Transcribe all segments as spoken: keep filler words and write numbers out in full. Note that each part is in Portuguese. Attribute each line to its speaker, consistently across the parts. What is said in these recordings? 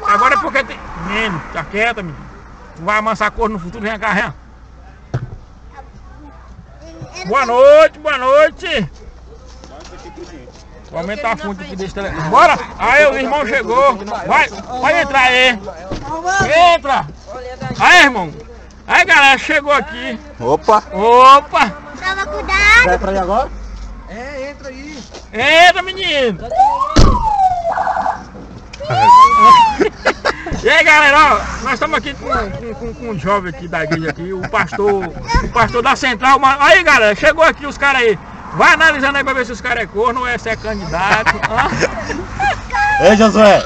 Speaker 1: Agora é porque tem... Menino, tá quieta, menino. Tu vai amansar corno no futuro, vem cá, vem. Boa noite, boa noite. Vou aumentar a fonte aqui desse telefone. Bora! Aí o irmão chegou. Vai, pode entrar aí. Entra! Aí, irmão. Aí, galera, chegou aqui.
Speaker 2: Opa!
Speaker 1: Opa!
Speaker 3: Toma cuidado!
Speaker 2: Vai pra aí agora?
Speaker 4: É, entra aí.
Speaker 1: Entra, menino! E aí, galera, ó, nós estamos aqui com, com, com, com um jovem aqui da igreja aqui, o pastor, o pastor da Central. Aí, galera, chegou aqui os caras aí. Vai analisando aí pra ver se os caras é corno ou é, se é candidato.
Speaker 2: Ei, Josué!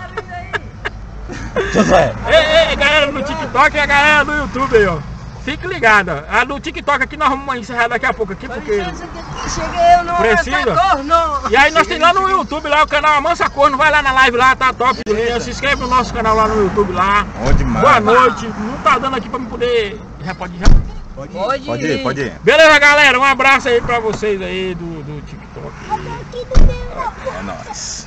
Speaker 2: Josué!
Speaker 1: Ei, ei, galera do TikTok e a galera do YouTube aí, ó. Fique ligado. A do TikTok aqui nós vamos encerrar daqui a pouco aqui, porque
Speaker 3: Cheguei, eu não
Speaker 1: precisa.
Speaker 3: corno.
Speaker 1: E aí nós temos lá no YouTube, lá o canal Amansa Corno, vai lá na live lá, tá top. Se inscreve no nosso canal lá no YouTube lá.
Speaker 2: Bom demais.
Speaker 1: Boa noite. Não tá dando aqui pra me poder... Já pode ir, já?
Speaker 4: Pode ir.
Speaker 3: Pode,
Speaker 2: Pode ir, pode ir.
Speaker 1: Beleza, galera? Um abraço aí pra vocês aí do, do TikTok.
Speaker 2: É nóis.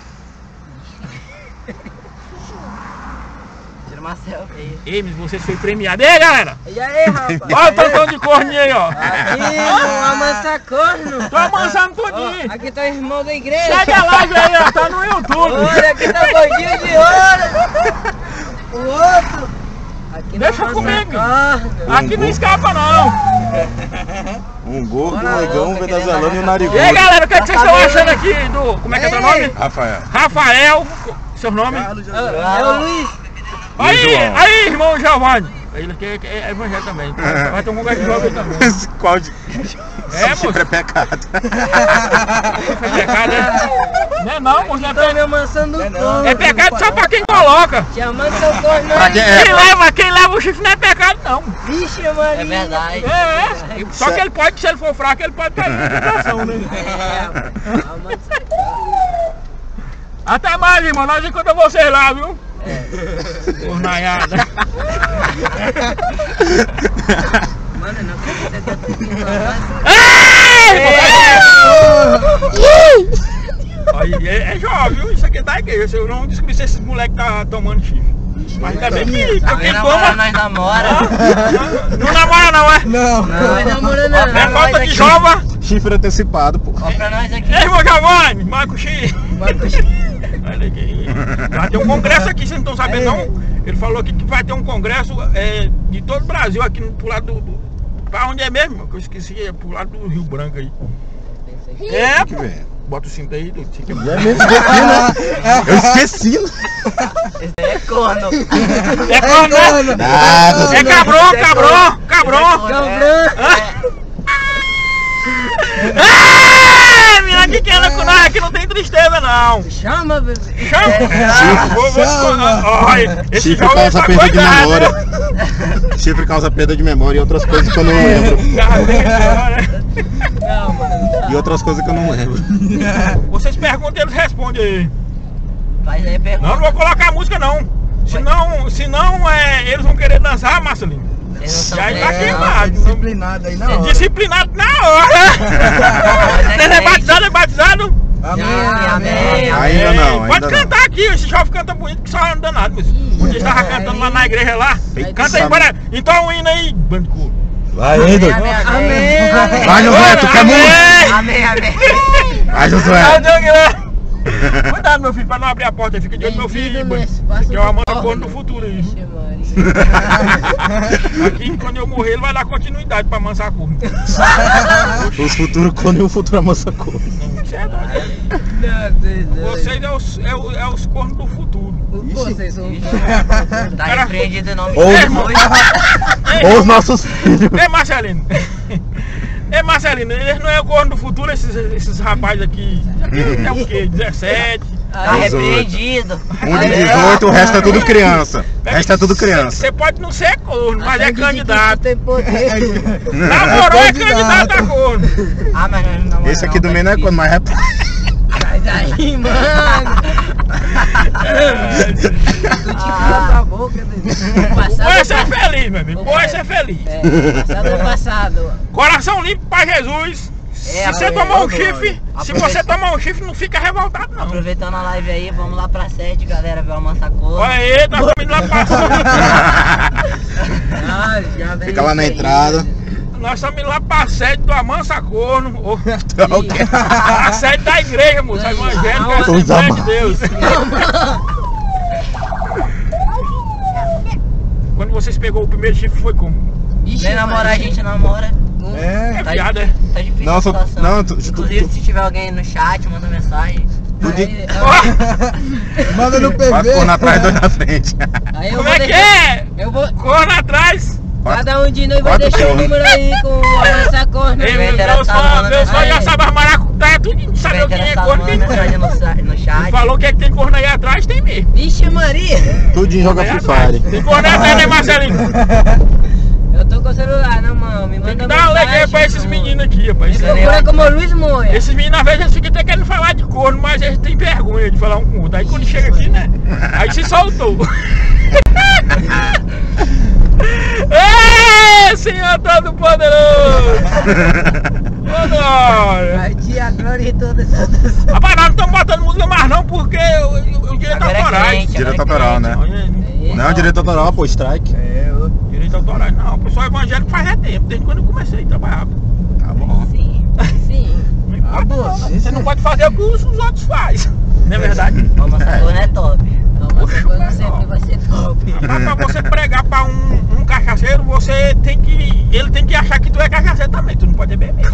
Speaker 3: Tira uma selfie aí.
Speaker 1: Ei, mas vocês foi premiado. E aí, galera?
Speaker 3: E aí, rapaz?
Speaker 1: Olha o tampão de corninho aí, ó.
Speaker 3: Aqui, não amassa corno.
Speaker 1: Tô amansando tudinho.
Speaker 3: Aqui tá o irmão da igreja.
Speaker 1: Segue a live aí, ó. Tá no YouTube.
Speaker 3: Olha, aqui tá o gordinho de ouro. O outro. Aqui
Speaker 1: Deixa
Speaker 3: não
Speaker 1: comigo.
Speaker 3: corno.
Speaker 1: Aqui não escapa, não.
Speaker 2: Um gordo, um negão, um venezuelano e um narigudo.
Speaker 1: E aí, galera, o que, é que vocês estão achando aqui do... Como é que é teu nome?
Speaker 2: Rafael.
Speaker 1: Rafael. Seu nome?
Speaker 3: É o Luiz.
Speaker 1: Aí,
Speaker 2: João.
Speaker 1: aí, irmão Giovanni. Ele que é, é evangélico também. Então vai ter um congresso de jovem também.
Speaker 2: Esse qual de...
Speaker 1: É,
Speaker 2: Chifre
Speaker 1: moço.
Speaker 2: é pecado.
Speaker 1: É pecado, é? Não é não, moço. Não é,
Speaker 3: Tô me
Speaker 1: pe...
Speaker 3: amassando o corno.
Speaker 1: é pecado só pra quem coloca.
Speaker 3: Te amando seu corno.
Speaker 2: Pra quem
Speaker 1: Quem
Speaker 2: é?
Speaker 1: leva, quem leva o chifre não é pecado, não.
Speaker 3: Vixe, Maria. É verdade.
Speaker 1: É, é. Só que ele pode, se ele for fraco, ele pode pedir infiltração, né?
Speaker 3: É, amando seu corno.
Speaker 1: Até mais, irmão. Nós encontramos vocês lá, viu? Cornaiada.
Speaker 3: Mano, não acredito que você tá
Speaker 1: Ei! Aí, é, é jovem, viu? Isso aqui é da igreja. Eu não descobri se esses moleques tá tomando chifre. Mas ainda bem que pra quem toma.
Speaker 3: Nós namora.
Speaker 1: Não namora, não, é?
Speaker 4: Não.
Speaker 3: Nós namora não.
Speaker 1: É falta de jova.
Speaker 2: Chifre antecipado, pô.
Speaker 3: Ó pra nós aqui.
Speaker 1: Ei, irmão Giovanni, Marco X.
Speaker 3: Marcos.
Speaker 1: Olha aqui. Vai ter um congresso aqui, vocês não estão sabendo, não? Ele falou aqui que vai ter um congresso é, de todo o Brasil, aqui no, pro lado do, do... Pra onde é mesmo? Que eu esqueci, é pro lado do Rio Branco aí. É,
Speaker 2: que
Speaker 1: pô.
Speaker 2: ver.
Speaker 1: Bota o cinto aí, do tique.
Speaker 2: É mesmo, esqueci, né? Eu esqueci.
Speaker 3: Esse aí é corno.
Speaker 1: É corno, né?
Speaker 2: Nada.
Speaker 1: É cabrão, cabrão, cabrão.
Speaker 3: Cabrão.
Speaker 1: Ah, menina, aqui que anda com nós, aqui não tem tristeza, não.
Speaker 3: Chama, bebê.
Speaker 1: Chama. Vou, vou, olha, esse
Speaker 2: Chifre
Speaker 1: jovem
Speaker 2: causa
Speaker 1: tá
Speaker 2: perda de
Speaker 1: cuidado,
Speaker 2: memória.
Speaker 1: né?
Speaker 2: Chifre causa perda de memória e outras coisas que eu não lembro.
Speaker 3: Não, mano.
Speaker 2: E outras coisas que eu não lembro.
Speaker 1: Vocês perguntam, eles respondem aí.
Speaker 3: Faz aí
Speaker 1: Não,
Speaker 3: pergunta.
Speaker 1: não vou colocar música, não. Senão, senão é, eles vão querer dançar, Marcelinho.
Speaker 3: Eles não
Speaker 1: E
Speaker 3: são
Speaker 1: aí tá
Speaker 3: crentes, não.
Speaker 1: queimado.
Speaker 4: Disciplinado aí na hora.
Speaker 1: Disciplinado na hora. Você é batizado, é batizado?
Speaker 4: Amém,
Speaker 3: Amém,
Speaker 4: amém.
Speaker 3: amém.
Speaker 2: Ainda não,
Speaker 1: Pode
Speaker 2: ainda não.
Speaker 1: cantar aqui, esse jovem canta bonito que só anda danado. Mas um dia estava cantando lá na igreja lá. Canta aí, bora. Então um hino aí, bandicoot.
Speaker 2: Vai aí, doido.
Speaker 3: Amém, amém.
Speaker 2: Vai, Josué, tu quer muito?
Speaker 3: Amém, amém.
Speaker 2: Vai, Josué.
Speaker 1: Cuidado, meu filho, pra não abrir a porta aí. Fica de olho, meu filho. Que é o Amanda Corno do futuro aí. Aqui, quando eu morrer, ele vai dar continuidade pra amansar corno.
Speaker 2: Os futuros corno e o futuro amansa corno.
Speaker 1: Isso é doido. Vocês é os, é, o- é os cornos do futuro.
Speaker 3: Vocês são... Tá repreendido em nome de
Speaker 2: Ou-
Speaker 3: Jesus.
Speaker 2: Ou os nossos filhos.
Speaker 1: Ei, Marcelino. Ei, Marcelino, eles não é o corno do futuro, esses, esses rapazes aqui. É o quê? dezessete?
Speaker 3: Tá repreendido.
Speaker 2: Um de dezoito, o resto é tudo criança. O resto é tudo criança.
Speaker 1: Você pode não ser corno, mas é candidato.
Speaker 3: Tem poder.
Speaker 1: Namorou é candidato a corno.
Speaker 3: Ah, mas não namora.
Speaker 2: Esse aqui do meio não é corno, mas é.
Speaker 3: Sai daí, mano. Tu te cala tua boca,
Speaker 1: O
Speaker 3: passado
Speaker 1: bom é ser feliz, meu amigo. O bom é ser feliz.
Speaker 3: É, passado é passado.
Speaker 1: Coração limpo pra Jesus. Se você tomar um chifre, se você tomar um chifre, não fica revoltado, não.
Speaker 3: Aproveitando a live aí, vamos lá pra sede, galera, ver o Mansacorno.
Speaker 1: Olha aí, nós estamos indo lá pra
Speaker 3: Ah, já vem
Speaker 2: Fica lá na
Speaker 3: isso aí.
Speaker 2: entrada.
Speaker 1: Nós estamos indo lá pra sede do Amansacorno. ou-
Speaker 2: O quê?
Speaker 1: A sede da igreja, moça, evangélica,
Speaker 3: Ah,
Speaker 1: Assembleia de Deus. Quando vocês pegou o primeiro chifre, foi como?
Speaker 3: Vem namorar, a gente namora.
Speaker 1: É
Speaker 4: É.
Speaker 1: viado, é?
Speaker 3: Tá difícil
Speaker 2: Não,
Speaker 3: a
Speaker 2: só-
Speaker 3: situação.
Speaker 2: não, tu- tu-
Speaker 3: Inclusive,
Speaker 2: tu-
Speaker 3: se tiver alguém no chat, manda mensagem. Aí,
Speaker 4: Manda no P
Speaker 2: Quatro
Speaker 4: V.
Speaker 2: corno atrás, dois na frente.
Speaker 3: aí eu
Speaker 1: Como
Speaker 3: vou
Speaker 1: é que
Speaker 3: deixar-
Speaker 1: é?
Speaker 3: Eu vou...
Speaker 1: Corno atrás.
Speaker 3: Cada um de nós vai
Speaker 2: Quatro
Speaker 3: deixar o
Speaker 2: corno.
Speaker 3: número aí com o Mansacorno.
Speaker 1: Ei,
Speaker 3: Vem
Speaker 1: meu
Speaker 3: interessado,
Speaker 1: só,
Speaker 3: manda
Speaker 1: meu só já
Speaker 3: mensagem.
Speaker 1: sabe as maracutaia, tudo
Speaker 3: Vem
Speaker 1: sabe quem é
Speaker 3: interessado,
Speaker 1: corno,
Speaker 3: manda
Speaker 1: quem não
Speaker 3: mensagem
Speaker 1: é.
Speaker 3: no, sa- no chat.
Speaker 1: Falou que é que tem corno aí atrás, tem mesmo.
Speaker 3: Vixe Maria!
Speaker 2: Tudinho joga
Speaker 1: Corno aí
Speaker 2: Free
Speaker 1: atrás.
Speaker 2: Fire.
Speaker 1: Tem corno aí atrás, né, Marcelinho?
Speaker 3: Eu tô com o celular na mão, me manda
Speaker 1: Tem que dar uma
Speaker 3: mensagem.
Speaker 1: alegria pra esses
Speaker 3: no-
Speaker 1: meninos aqui, rapaz.
Speaker 3: Me procura como Luiz Moia.
Speaker 1: Esses meninos, às vezes, eles ficam até querendo falar de corno, mas eles têm vergonha de falar um com o outro. Aí quando chega aqui, né? Aí se soltou. Ê, Senhor Todo-Poderoso! Vambora!
Speaker 3: Vai te a glória e toda essa...
Speaker 1: Rapaz, nós não estamos botando música mais não, porque o, o, o direito
Speaker 3: Agora é
Speaker 1: autorais.
Speaker 3: crente,
Speaker 2: Direito
Speaker 3: agora é
Speaker 2: autoral, né?
Speaker 1: Olha,
Speaker 2: Não, direito autoral, pô, strike.
Speaker 4: É, eu...
Speaker 1: direito autorais não, o pessoal evangélico faz é tempo, desde quando eu comecei a trabalhar.
Speaker 2: Tá bom.
Speaker 3: Sim, sim.
Speaker 1: Não importa,
Speaker 4: Ah, bom,
Speaker 1: não.
Speaker 4: sim,
Speaker 1: Você
Speaker 4: sim.
Speaker 1: não pode fazer o que os, os outros fazem. Não é verdade?
Speaker 3: O Mansacorno é top. O Mansacorno sempre vai ser top.
Speaker 1: Mas pra você pregar pra um, um cachaceiro, você tem que. Ele tem que achar que tu é cachaceiro também, tu não pode beber.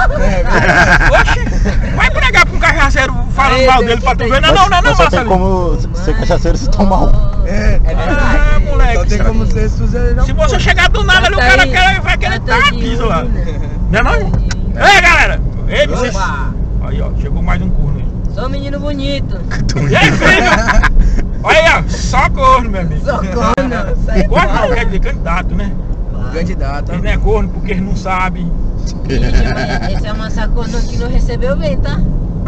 Speaker 1: Oxe, vai pregar pra um cachaceiro falando
Speaker 3: Aí,
Speaker 1: mal
Speaker 3: tem
Speaker 1: dele
Speaker 3: que
Speaker 1: pra tu
Speaker 3: ter-
Speaker 1: ver. Não, não, não, não,
Speaker 2: Mas só tem
Speaker 1: Marcelo.
Speaker 2: como ser cachaceiro se tomar um.
Speaker 4: É.
Speaker 3: É verdade.
Speaker 1: Ah, moleque.
Speaker 4: Só tem como ser sujeito.
Speaker 1: Se você chegar do nada ali, o cara quer, vai querer dar a pisa lá. Não é não? Ei, galera! Ei, vocês.
Speaker 3: Opa!
Speaker 1: Aí, ó, chegou mais um corno aí.
Speaker 3: Sou um menino bonito.
Speaker 1: E aí, filho? Olha aí, ó, só corno, meu amigo.
Speaker 3: Corno. Sai
Speaker 1: Corno não,
Speaker 3: fora.
Speaker 1: quer dizer candidato, né?
Speaker 4: Candidato.
Speaker 1: Ele não é corno porque ele não sabe.
Speaker 3: Ixi, mas esse é o Mansacorno que não recebeu bem, tá?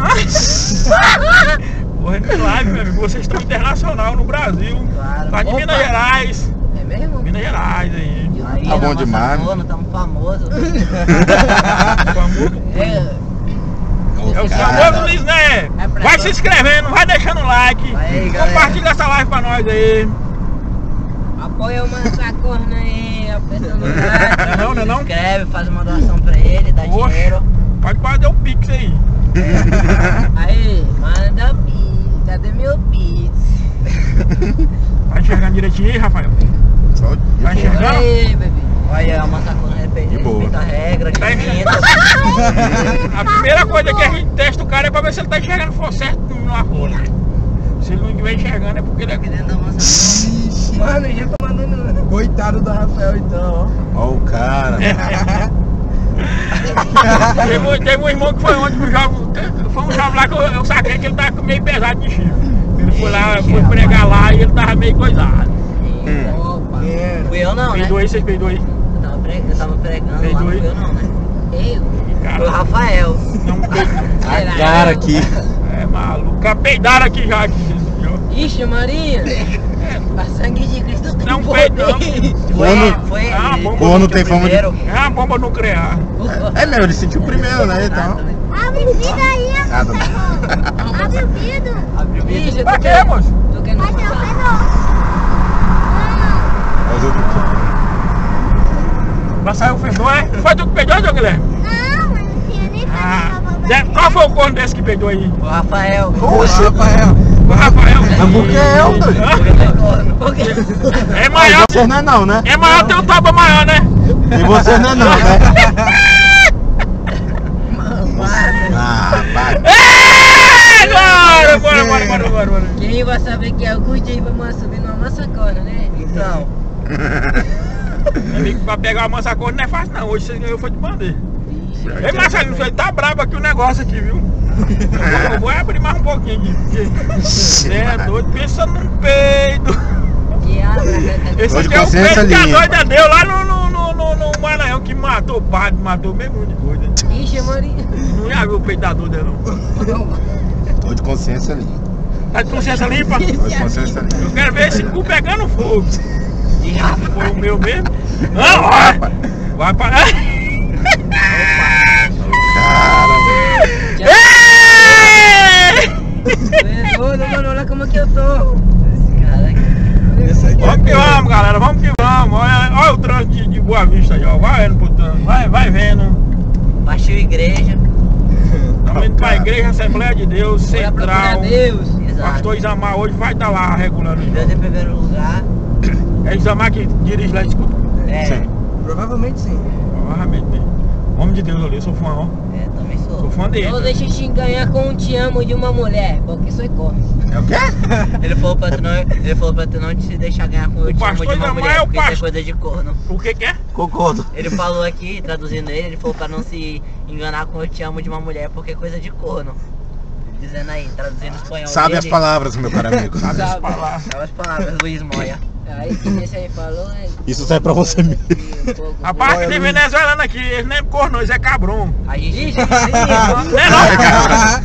Speaker 1: Porra, é live, meu amigo. Vocês estão internacional no Brasil.
Speaker 3: Claro.
Speaker 1: Tá de
Speaker 3: Opa.
Speaker 1: Minas Gerais.
Speaker 3: É mesmo?
Speaker 1: Minas Gerais aí.
Speaker 3: Aí,
Speaker 2: Tá bom
Speaker 3: no
Speaker 2: demais.
Speaker 3: Mansacorno, tamo famoso.
Speaker 1: Famoso.
Speaker 3: É,
Speaker 1: É o
Speaker 2: Cara.
Speaker 1: famoso Luiz, né?
Speaker 3: É pra
Speaker 1: Vai
Speaker 3: nós.
Speaker 1: se inscrevendo, vai deixando o like.
Speaker 3: Aí, galera.
Speaker 1: Compartilha essa live pra nós aí.
Speaker 3: apoia o Mansacorno aí, aperta no like.
Speaker 1: Não, não, não.
Speaker 3: Se inscreve, faz uma doação pra ele, dá
Speaker 1: Oxe.
Speaker 3: dinheiro.
Speaker 1: Pode fazer o pix aí.
Speaker 3: Aí, manda pix, cadê meu pix?
Speaker 1: Tá enxergando direitinho aí, Rafael?
Speaker 2: Só de
Speaker 1: Tá
Speaker 2: boa.
Speaker 1: enxergando?
Speaker 3: Olha aí, bebê. Olha, o Mansacorno respeita,
Speaker 2: De boa.
Speaker 3: respeita a regra,
Speaker 1: Tá
Speaker 3: limita.
Speaker 1: A primeira coisa que a gente testa o cara é pra ver se ele tá enxergando for certo no arroz. Se ele não estiver enxergando é porque ele é.
Speaker 3: Dentro do Mansacorno. Mano, já tô mandando.
Speaker 4: Coitado do Rafael, então,
Speaker 2: Ó o cara.
Speaker 1: Teve, um- teve um irmão que foi ontem pro jogo. Foi um jogo lá que eu, eu saquei que ele tava meio pesado de chifre. Ele foi lá, foi pregar lá e ele tava meio coisado.
Speaker 3: Opa.
Speaker 4: ó. É.
Speaker 3: Fui eu não, né?
Speaker 1: Peidou aí, vocês peidou aí.
Speaker 3: Eu tava, pre... eu tava pregando
Speaker 1: Fez
Speaker 3: lá, não
Speaker 1: dois.
Speaker 3: fui eu não, né? Eu. Foi o
Speaker 1: Cara,
Speaker 3: Rafael.
Speaker 1: não,
Speaker 2: A cara aqui.
Speaker 1: é maluco. Peidaram aqui já. Aqui, ó.
Speaker 3: Ixi, Maria. A sangue de Cristo tem
Speaker 1: Não
Speaker 3: poder.
Speaker 1: peido, não.
Speaker 3: Foi,
Speaker 2: Quando-
Speaker 3: foi
Speaker 1: Ah,
Speaker 3: ele.
Speaker 1: bom.
Speaker 2: Quando tem fama de.
Speaker 1: É uma bomba nuclear.
Speaker 2: É mesmo, ele sentiu primeiro, né? Então.
Speaker 5: Abre o vidro aí,
Speaker 2: Nada.
Speaker 5: abre o vidro.
Speaker 3: Abriu o vídeo.
Speaker 1: Pra quê, moço?
Speaker 3: Tu quer não
Speaker 5: Mas eu
Speaker 3: passar?
Speaker 2: Mas eu-
Speaker 1: Vai sair o fedor, é? Foi tu que peidou, João Guilherme?
Speaker 5: não, mas não tinha nem
Speaker 1: Ah,
Speaker 5: pra
Speaker 1: deve- qual foi o corno desse que peidou aí?
Speaker 3: O Rafael.
Speaker 4: Poxa, Rafael.
Speaker 1: O Rafael.
Speaker 2: É porque é o doido.
Speaker 1: Hã?
Speaker 3: Por quê?
Speaker 1: É maior,
Speaker 2: Vocês não é não, né?
Speaker 1: é maior, tem um toba maior, né?
Speaker 2: E vocês não é não, né? Ah, vai.
Speaker 1: É, bora, bora, bora, bora, bora, bora.
Speaker 3: Quem vai saber que é o Gudinho vai subir numa Mansacorno, né? Então.
Speaker 1: Meu amigo, pra pegar uma mansa corno não é fácil não, hoje você ganhou foi de bandeira. Ei, Marcelinho, você tá brabo aqui o negócio aqui, viu? Eu vou abrir mais um pouquinho aqui. porque Você é doido, pensa num peido.
Speaker 3: Que abre.
Speaker 1: Esse
Speaker 2: Tô de
Speaker 1: aqui é o
Speaker 2: consciência
Speaker 1: peido que a
Speaker 2: limpa.
Speaker 1: doida deu lá no, no, no, no, no Maranhão, que matou o padre, matou meio mundo de doida.
Speaker 3: Ixi, Maria.
Speaker 1: Não ia ver o peito da doida não.
Speaker 2: Tô de consciência ali.
Speaker 1: Tá de consciência limpa?
Speaker 2: Tô de consciência ali.
Speaker 1: Eu quero ver esse cu pegando fogo.
Speaker 3: Ih, rapaz.
Speaker 1: Foi o meu mesmo? Não, vai! Vai para.
Speaker 2: Cara.
Speaker 3: Olha, mano, olha como que eu tô.
Speaker 4: Esse cara aqui.
Speaker 2: Esse aqui
Speaker 1: Vamos que
Speaker 2: é
Speaker 1: vamos, galera, vamos que vamos. Olha, olha o trânsito de, de Boa Vista aí, ó. Vai vendo pro trânsito, vai, vai vendo.
Speaker 4: Partiu igreja.
Speaker 1: Estamos indo pra igreja, Assembleia de Deus,
Speaker 3: Bora procurar
Speaker 1: Central.
Speaker 3: Deus.
Speaker 4: Exato.
Speaker 1: Pastor Isamar hoje vai estar lá regulando
Speaker 4: Deus
Speaker 1: isso.
Speaker 4: em primeiro lugar.
Speaker 1: É Isamar que dirige lá, escuta.
Speaker 4: É,
Speaker 2: Sim.
Speaker 3: Provavelmente sim.
Speaker 1: Provavelmente, né? Homem de Deus ali, eu sou fã, ó.
Speaker 4: é, também
Speaker 1: Sou
Speaker 4: sou.
Speaker 1: fã dele.
Speaker 3: Não deixe te ganhar com um te amo de uma mulher, porque sou corre.
Speaker 2: É o quê?
Speaker 4: Ele falou pra tu não, ele falou pra tu não te deixar ganhar com o te amo
Speaker 1: pastor
Speaker 4: de uma
Speaker 1: Isamar
Speaker 4: mulher,
Speaker 1: é o
Speaker 4: porque isso é
Speaker 1: pastor.
Speaker 4: coisa de corno.
Speaker 1: O que que é?
Speaker 2: Concordo.
Speaker 4: Ele falou aqui, traduzindo ele, ele falou pra não se enganar com o te amo de uma mulher, porque é coisa de corno. Dizendo aí, traduzindo espanhol.
Speaker 2: Sabe as
Speaker 4: dele.
Speaker 2: palavras, meu caro amigo.
Speaker 1: Sabe as
Speaker 3: Sabe.
Speaker 1: palavras.
Speaker 4: Sabe as palavras, Luiz Moia.
Speaker 3: Aí que esse aí falou, né?
Speaker 2: Isso serve pra você mesmo.
Speaker 3: Um pouco
Speaker 1: Rapaz,
Speaker 3: do-
Speaker 1: tem venezuelano aqui, eles nem é corno, eles é cabrão.
Speaker 4: A gente.
Speaker 3: Ixi,
Speaker 1: Não é não?
Speaker 2: Vai, cabra.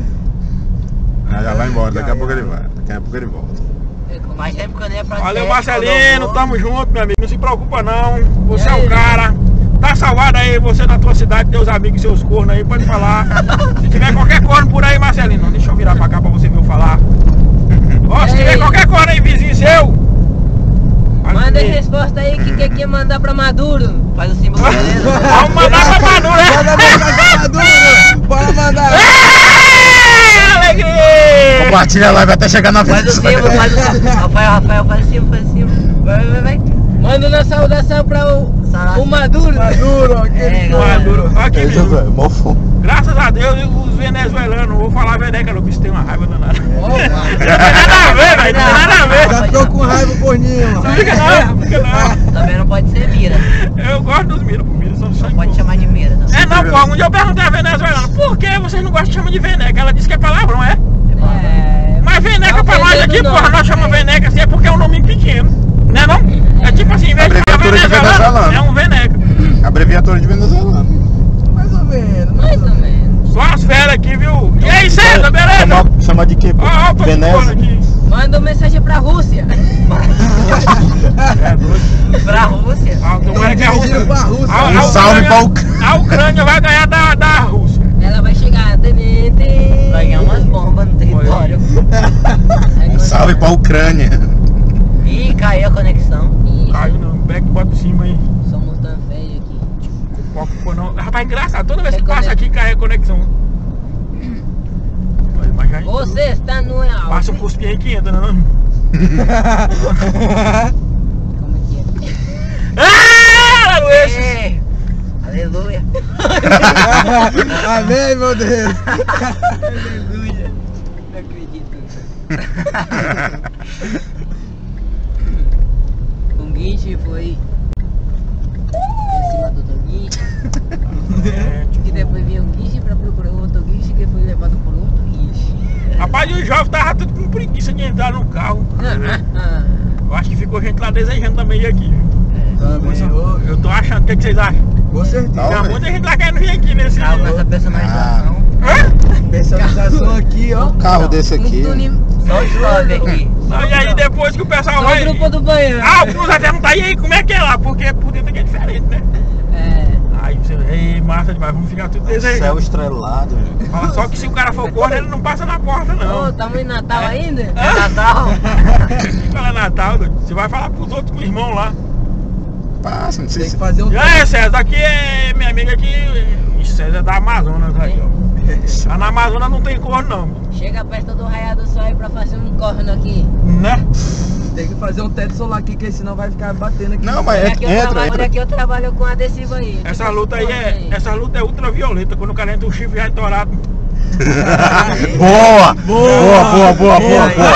Speaker 2: Ah, já vai embora, daqui a pouco ele vai. Daqui a pouco ele volta.
Speaker 4: Mais tempo que eu nem ia pra
Speaker 1: Valeu,
Speaker 4: sede,
Speaker 1: Marcelino,
Speaker 4: quando eu vou-
Speaker 1: tamo junto, meu amigo. Não se preocupa não. Você
Speaker 3: E
Speaker 1: é
Speaker 3: aí?
Speaker 1: o cara. Tá salvado aí, você na tua cidade, teus amigos, seus cornos aí, pode falar. Se tiver qualquer corno por aí, Marcelino, deixa eu virar pra cá pra você ver eu falar. Ó, se
Speaker 3: E
Speaker 1: tiver
Speaker 3: aí?
Speaker 1: qualquer corno aí, vizinho seu. faz
Speaker 3: Manda a
Speaker 1: comigo.
Speaker 3: resposta aí que quer que mandar pra Maduro.
Speaker 4: Faz o símbolo, beleza?
Speaker 1: Vamos mandar pra Maduro, né?
Speaker 3: Manda pra Maduro. Bora mandar.
Speaker 1: É, alegria!
Speaker 2: Compartilha a live até chegar na
Speaker 4: Faz o
Speaker 2: vez.
Speaker 4: símbolo, faz o símbolo. Rafael, Rafael, faz o símbolo, faz o símbolo. Vai, vai, vai.
Speaker 3: Manda uma saudação pra o,
Speaker 4: Saudação.
Speaker 3: o Maduro. Maduro,
Speaker 4: É, galera.
Speaker 1: Maduro, aqui
Speaker 2: Ei,
Speaker 1: mesmo.
Speaker 2: José, mofo.
Speaker 1: Graças a Deus, os venezuelanos, vou falar veneca, não, que isso tem uma raiva danada.
Speaker 3: Ó,
Speaker 1: Não tem nada a ver, velho, não tem nada a ver.
Speaker 4: Já ficou com
Speaker 3: raiva por Ninho.
Speaker 1: Não fica não, não fica não.
Speaker 4: Também não pode ser mira.
Speaker 1: Eu gosto dos mira, pô, mira são só
Speaker 4: Não pode chamar de mira, não.
Speaker 1: É não, pô, um dia eu perguntei a venezuelana, por que vocês não gostam de chamar de veneca? Ela disse que é palavrão, é?
Speaker 3: É,
Speaker 1: Mas veneca pra nós aqui, porra, nós chamamos veneca assim, é porque é um nome pequeno, né não? É tipo assim, em vez de falar
Speaker 2: Abreviatura de
Speaker 1: venezuelano,
Speaker 2: venezuelano.
Speaker 1: é um veneca.
Speaker 2: Abreviatura de venezuelano.
Speaker 3: mais ou menos, mais ou menos.
Speaker 1: Só as férias aqui, viu? E aí, César, beleza?
Speaker 2: Chama, chama de quê? pô?
Speaker 1: Ó, ó, tô de boa
Speaker 2: Veneza?
Speaker 1: aqui.
Speaker 3: Manda uma mensagem pra Rússia.
Speaker 1: É doido.
Speaker 4: Pra Rússia.
Speaker 1: Ah, tomara que a Rússia... A- a
Speaker 2: Um salve pra
Speaker 1: Ucrânia-
Speaker 2: Ucrânia.
Speaker 1: A Ucrânia vai ganhar da, da Rússia.
Speaker 3: Ela vai chegar, tenente.
Speaker 4: Vai ganhar umas bombas no território.
Speaker 2: Um salve pra Ucrânia.
Speaker 4: Ih, caiu a conexão.
Speaker 3: Ih,
Speaker 1: Caiu não, back bota em cima aí.
Speaker 3: somos tão feios aqui.
Speaker 1: Qual que foi não? Rapaz, engraçado, toda vez que
Speaker 3: Reconec-
Speaker 1: passa aqui cai a conexão. Olha, mas já
Speaker 3: Você está no auge.
Speaker 1: passa um cuspinho aí que entra, né? Não?
Speaker 3: Como é que é?
Speaker 1: Ah, Luiz!
Speaker 4: Ê, aleluia.
Speaker 3: Amém, meu Deus. Aleluia. Não acredito. O guincho foi em cima do outro guincho.
Speaker 1: É,
Speaker 3: E
Speaker 1: tipo,
Speaker 3: depois veio um guincho pra procurar o outro guincho que foi levado por outro guincho.
Speaker 1: rapaz, e o jovem tava tudo com preguiça de entrar no carro.
Speaker 3: Ah,
Speaker 1: Eu acho que ficou gente lá desejando também ir aqui.
Speaker 3: ah.
Speaker 1: Eu tô achando, o que, que vocês acham?
Speaker 3: Com certeza.
Speaker 2: Tá,
Speaker 1: Tem
Speaker 2: velho.
Speaker 1: muita gente lá querendo vir aqui nesse.
Speaker 4: Carro com essa personalização.
Speaker 1: Hã?
Speaker 3: Personalização aqui, ó.
Speaker 2: Carro desse aqui.
Speaker 4: Só os love aqui.
Speaker 1: Não, e aí depois que o pessoal
Speaker 3: Só o
Speaker 1: vai.
Speaker 3: grupo do banheiro.
Speaker 1: Ah, o Cruz até não tá aí, aí como é que é lá? Porque por dentro aqui é diferente, né?
Speaker 3: É.
Speaker 1: Aí você, ei, massa demais, vamos ficar tudo
Speaker 2: Céu
Speaker 1: desejando.
Speaker 2: estrelado.
Speaker 1: Fala só que se o cara for corno, ele não passa na porta,
Speaker 3: Ô,
Speaker 1: não.
Speaker 3: tamo em Natal ainda?
Speaker 4: É Natal?
Speaker 1: Fala Natal, doido. Você vai falar pros outros irmãos lá.
Speaker 2: Passa, não sei se...
Speaker 3: fazer um
Speaker 1: E aí, César, aqui é minha amiga aqui, César é da Amazonas aí, ó. Lá na Amazonas não tem corno, não.
Speaker 3: Chega perto do raio do sol aí pra fazer um corno aqui.
Speaker 1: Né?
Speaker 6: Tem que fazer um teto solar aqui, que senão vai ficar batendo aqui.
Speaker 2: Não, mas
Speaker 3: Olha
Speaker 2: entra,
Speaker 3: que eu
Speaker 2: entra.
Speaker 3: trabalho,
Speaker 2: entra.
Speaker 3: olha que eu trabalho com adesivo aí.
Speaker 1: Essa luta aí é, essa luta é ultravioleta, quando o cara entra o chifre já é torado.
Speaker 2: Boa! Boa, boa, boa, boa, boa.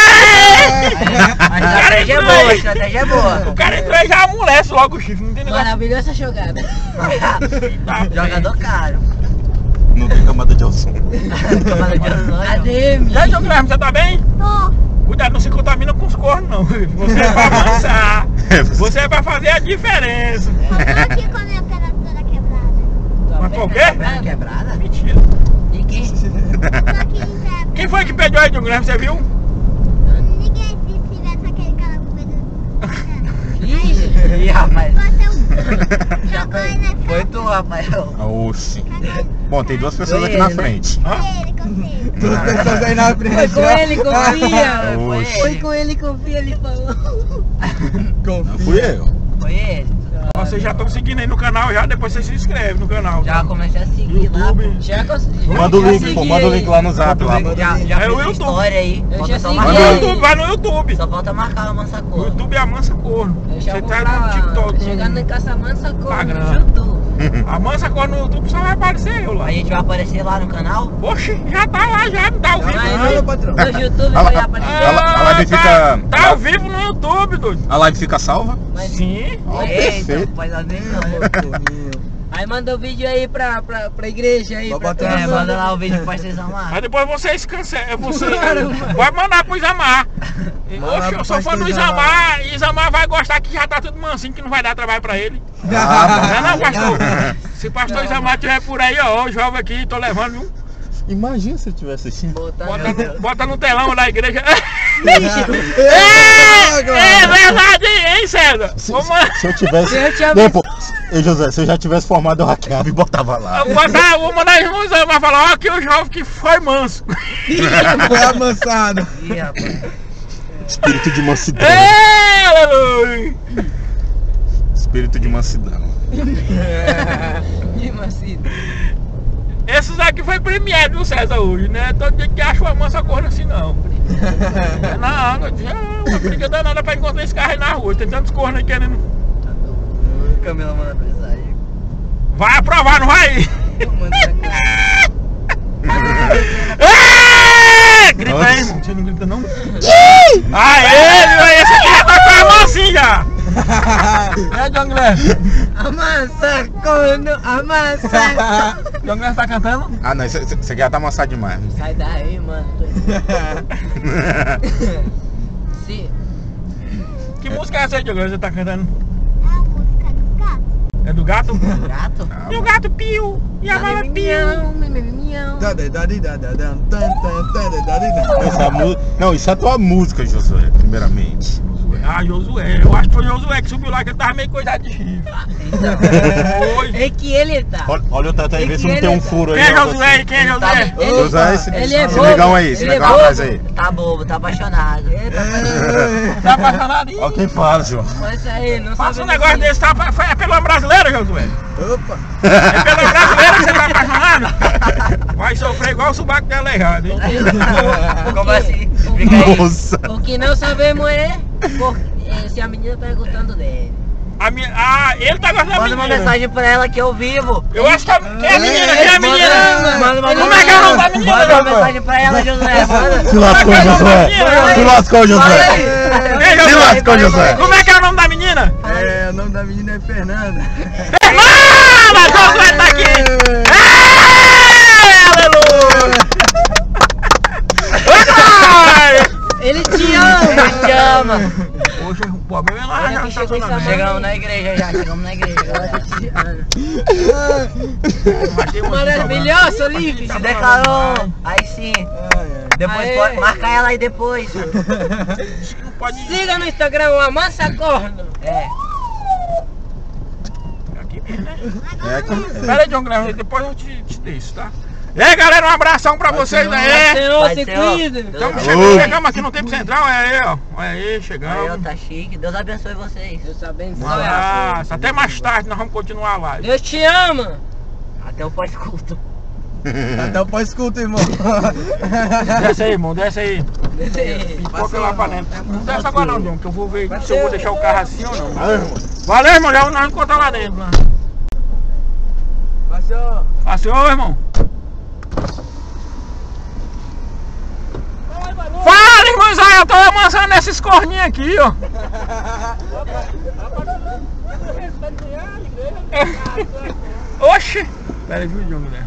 Speaker 4: A estratégia é boa, a estratégia é boa.
Speaker 1: O cara entrou e já amolece logo o chifre, não tem negócio.
Speaker 3: Maravilhosa essa jogada.
Speaker 1: Tá,
Speaker 4: Jogador caro.
Speaker 2: Não tem camada de ozônio.
Speaker 4: Camada de ozônio.
Speaker 3: A D M.
Speaker 1: E aí, João Guilherme, você tá bem?
Speaker 5: Tô.
Speaker 1: Cuidado, não se contamina com os cornos, não. Você é pra avançar. Você é pra fazer a diferença.
Speaker 5: Eu tô aqui com a minha perna toda quebrada.
Speaker 1: Mas por quê?
Speaker 4: Perna quebrada?
Speaker 1: Mentira.
Speaker 4: E quem?
Speaker 5: Tô aqui em pé.
Speaker 1: Quem foi que pediu aí, João Guilherme, você viu?
Speaker 5: Ninguém disse se tivesse aquele cara com medo.
Speaker 3: Ih,
Speaker 4: Ih, rapaz.
Speaker 5: Você jogou aí na
Speaker 4: Foi tu, Rafael.
Speaker 2: Oxi.
Speaker 5: Cadê
Speaker 2: Bom, tem duas pessoas
Speaker 4: Foi
Speaker 2: aqui na
Speaker 4: ele, né?
Speaker 2: frente.
Speaker 1: Hã?
Speaker 5: ele? Que eu você.
Speaker 3: Duas pessoas aí na frente.
Speaker 6: Foi com
Speaker 3: ó.
Speaker 6: ele, confia.
Speaker 4: Foi
Speaker 2: Oxe.
Speaker 6: Foi
Speaker 4: ele.
Speaker 6: com ele, confia, ele falou.
Speaker 2: Não
Speaker 3: Confia.
Speaker 2: fui eu.
Speaker 4: Foi ele.
Speaker 1: Vocês já estão seguindo aí no canal já, depois vocês se inscrevem no canal.
Speaker 4: Já comecei a seguir lá.
Speaker 1: YouTube.
Speaker 4: pô.
Speaker 6: Já consegui.
Speaker 2: Manda o
Speaker 6: já
Speaker 2: link,
Speaker 6: segui
Speaker 2: pô, manda o
Speaker 6: ele.
Speaker 2: link lá no zap lá.
Speaker 3: Manda o
Speaker 4: Já,
Speaker 3: link.
Speaker 4: já
Speaker 1: É
Speaker 4: fiz
Speaker 1: o
Speaker 4: uma
Speaker 1: YouTube.
Speaker 4: história aí.
Speaker 6: Eu
Speaker 4: Falta
Speaker 6: já
Speaker 4: só
Speaker 6: segui
Speaker 1: Vai
Speaker 4: marcar.
Speaker 1: no
Speaker 6: ele.
Speaker 1: YouTube, vai no YouTube.
Speaker 4: Só falta marcar a mansa
Speaker 1: O
Speaker 4: cor.
Speaker 1: YouTube é a Mansa Corno.
Speaker 6: Eu já
Speaker 1: Você
Speaker 6: vou
Speaker 1: tá
Speaker 6: pra...
Speaker 1: no TikTok.
Speaker 6: Chegando em Caçamansa,
Speaker 1: Instagram.
Speaker 6: corno, YouTube.
Speaker 1: A Mansa Corno no YouTube só vai aparecer eu lá.
Speaker 4: A gente vai aparecer lá no canal.
Speaker 1: Oxe, já tá lá, já não tá ao vivo.
Speaker 3: Mas
Speaker 1: não.
Speaker 3: não, patrão.
Speaker 6: No YouTube
Speaker 2: A-
Speaker 6: vai
Speaker 2: a-
Speaker 6: aparecer.
Speaker 2: a- a live
Speaker 1: tá,
Speaker 2: fica-
Speaker 1: tá ao vivo no YouTube, doido.
Speaker 2: A live fica salva?
Speaker 6: Mas-
Speaker 1: Sim.
Speaker 2: Ó,
Speaker 4: Eita,
Speaker 2: perfeito.
Speaker 4: faz a ver não.
Speaker 6: Aí manda o vídeo aí pra, pra, pra igreja aí.
Speaker 3: Vou
Speaker 6: Pra
Speaker 3: botar
Speaker 6: todo
Speaker 4: É,
Speaker 6: mundo.
Speaker 4: manda lá o vídeo pra vocês amar.
Speaker 1: Aí depois vocês cancelam. Você
Speaker 6: Claro,
Speaker 1: vai mandar pro Isamar.
Speaker 3: Manda
Speaker 1: Oxe,
Speaker 3: pro
Speaker 1: eu sou fã
Speaker 3: pastor
Speaker 1: do
Speaker 3: Isamar.
Speaker 1: Isamar. E Isamar vai gostar que já tá tudo mansinho, que não vai dar trabalho pra ele.
Speaker 2: Ah,
Speaker 1: Não, não, pastor. Se o pastor Isamar estiver por aí, ó, o jovem aqui, tô levando, viu?
Speaker 2: imagina se eu tivesse assistindo.
Speaker 6: Botar
Speaker 1: Bota,
Speaker 6: no-
Speaker 1: no- bota no telão da igreja.
Speaker 3: É,
Speaker 1: É verdade, hein, César?
Speaker 2: Se,
Speaker 1: Vamos
Speaker 2: se- se eu tivesse.
Speaker 6: Eu tinha
Speaker 2: Não,
Speaker 6: visto.
Speaker 2: pô, Ei, José, se eu já tivesse formado, eu hackeava e botava lá.
Speaker 1: eu botar, vou mandar irmão Isamar falar, ó, aqui o jovem que foi manso.
Speaker 3: Foi amansado.
Speaker 4: Ih, rapaz.
Speaker 2: Espírito de mansidão.
Speaker 1: É, aleluia.
Speaker 2: Espírito de mansidão.
Speaker 6: De macio.
Speaker 1: Esses aqui foi premiado, viu, César, hoje, né? Todo dia que acha uma mansa corno assim, não. É na água, é uma briga danada pra encontrar esse carro aí na rua. Tem tantos cornos aí querendo.
Speaker 4: Camila manda mensagem.
Speaker 1: Vai aprovar, não vai?
Speaker 6: Manda
Speaker 1: É! Grita
Speaker 2: Nossa.
Speaker 1: aí, irmão. Você não grita, não? Aê, meu, esse aqui já tá com a mão assim já. É, John Glenn?
Speaker 6: Amassa, corno, amassa.
Speaker 1: John Glenn tá cantando?
Speaker 2: Ah, não, isso isso aqui já tá amassado demais.
Speaker 6: Sai daí, mano. Sim.
Speaker 1: Que música é essa aí, John Glenn, você tá cantando?
Speaker 5: É a música do gato.
Speaker 1: É do gato?
Speaker 4: Gato?
Speaker 2: Ah,
Speaker 1: E o gato piu, e a bala piu.
Speaker 2: essa é mu- Não, isso é tua música, Josué, primeiramente.
Speaker 1: Ah, Josué, eu acho que foi o Josué que subiu lá, que ele tava meio coisado de chifre.
Speaker 4: Então.
Speaker 1: Oi.
Speaker 6: É que ele tá.
Speaker 2: Olha, olha o tanto aí, vê se não tem um furo aí.
Speaker 1: Quem é
Speaker 2: ó,
Speaker 1: Josué aí? Quem é Josué?
Speaker 6: Ele-
Speaker 2: Josué, esse,
Speaker 6: ele é
Speaker 2: esse
Speaker 6: bobo.
Speaker 2: negão aí, esse
Speaker 6: Ele é
Speaker 2: negão
Speaker 6: bobo.
Speaker 2: atrás aí.
Speaker 4: Tá bobo, tá apaixonado.
Speaker 1: Tá apaixonado?
Speaker 2: Olha quem fala, João.
Speaker 6: Mas aí, não
Speaker 1: Passa um
Speaker 6: sabe
Speaker 1: negócio
Speaker 6: nem-
Speaker 1: desse, tá? Foi- É pela brasileira, Josué?
Speaker 3: Opa.
Speaker 1: É pela brasileira que você tá apaixonado? Vai sofrer igual o subaco dela errado, hein?
Speaker 4: Como assim? Fica aí.
Speaker 2: Nossa.
Speaker 6: O que não sabemos é, por- é se a menina tá gostando dele.
Speaker 1: A minha, ah, ele tá gostando da
Speaker 4: Manda uma
Speaker 1: menina.
Speaker 4: mensagem pra ela que eu vivo.
Speaker 1: Eu acho que a, quem é a menina? Quem é a menina?
Speaker 4: Manda uma
Speaker 1: Como é que é o nome da menina,
Speaker 4: Manda uma
Speaker 1: Josué?
Speaker 4: mensagem pra ela, Josué. Manda.
Speaker 2: Se lascou, Josué. Se lascou, Josué.
Speaker 1: Ei,
Speaker 2: Se
Speaker 1: Josué,
Speaker 2: lascou, Josué.
Speaker 1: como é que é o nome da menina?
Speaker 3: É, o nome da menina é Fernanda.
Speaker 1: Fernanda! Josué tá aqui! É, aleluia! Ai!
Speaker 6: Ele te ama!
Speaker 4: Ele te ama.
Speaker 1: Hoje o problema é lá
Speaker 6: Olha
Speaker 1: já
Speaker 6: que chegou
Speaker 1: estacionamento.
Speaker 6: essa
Speaker 4: Chegamos na igreja já, chegamos na igreja.
Speaker 6: Ela te ama.
Speaker 1: Achei muito
Speaker 6: Maravilhoso, Olívio!
Speaker 4: Se declarou. Aí sim. Depois
Speaker 6: Aê.
Speaker 4: pode marcar ela aí depois.
Speaker 1: Não pode ir
Speaker 6: Siga no Instagram o Amassa Corno.
Speaker 4: É.
Speaker 1: aqui mesmo, né?
Speaker 2: É aqui.
Speaker 1: Pera aí, John Graham, depois eu te, te deixo, tá? E aí, galera, um abração pra vocês aí.
Speaker 6: Senhor,
Speaker 4: Vai
Speaker 6: se
Speaker 4: ser, ó.
Speaker 6: cuida!
Speaker 1: Estamos
Speaker 2: Alô.
Speaker 1: chegando, chegamos aqui no Tempo Central, olha aí, ó. Olha aí,
Speaker 4: Aí, ó,
Speaker 1: chegamos.
Speaker 4: tá chique. Deus abençoe vocês.
Speaker 6: Deus abençoe.
Speaker 1: Ah, até mais tarde nós vamos continuar a live.
Speaker 6: Deus te ama!
Speaker 4: Até o pós-culto.
Speaker 3: Até o pós-culto, irmão.
Speaker 1: Desce aí, irmão, desce aí.
Speaker 6: Desce aí.
Speaker 1: Pipoca lá pra dentro. Não desce agora não, John, que eu vou ver se eu vou deixar o carro assim ou não.
Speaker 2: Valeu, irmão.
Speaker 1: Valeu, irmão, já nós vamos encontrar lá dentro. Lá.
Speaker 3: Passou.
Speaker 1: Passeou, irmão? Fala, irmão Israel, eu tô amansando esses corninhos aqui, ó. Oxi! Pera aí, viu, John, né?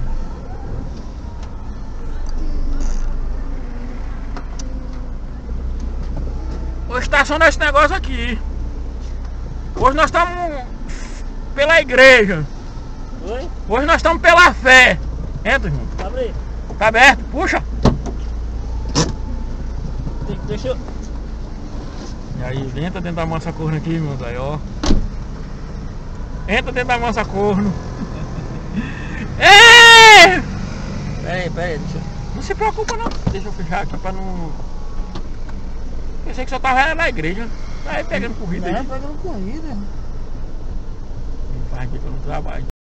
Speaker 1: Vou estacionar esse negócio aqui. Hoje nós estamos pela igreja.
Speaker 6: Oi?
Speaker 1: Hoje nós estamos pela fé. Entra, irmão.
Speaker 6: Abre.
Speaker 1: Tá aberto? Puxa. Deixa eu... E aí, entra dentro da mansa corno aqui, meu Zé, ó. Entra dentro da mansa corno. Ei! Pera aí, pera aí, deixa eu... Não se preocupa não. Deixa eu fechar aqui pra não... Pensei que só tava na igreja. Tá aí pegando corrida
Speaker 3: Não,
Speaker 1: aí.
Speaker 3: pegando corrida.
Speaker 1: Não faz aqui que eu não trabalho.